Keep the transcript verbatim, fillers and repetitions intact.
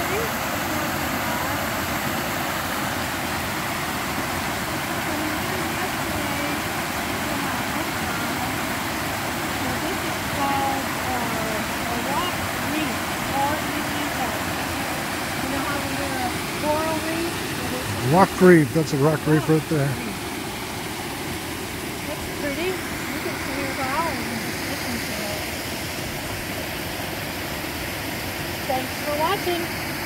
Rock reef, that's a rock reef right there. It's pretty. You can see it for hours and just listen to it. Thanks for watching.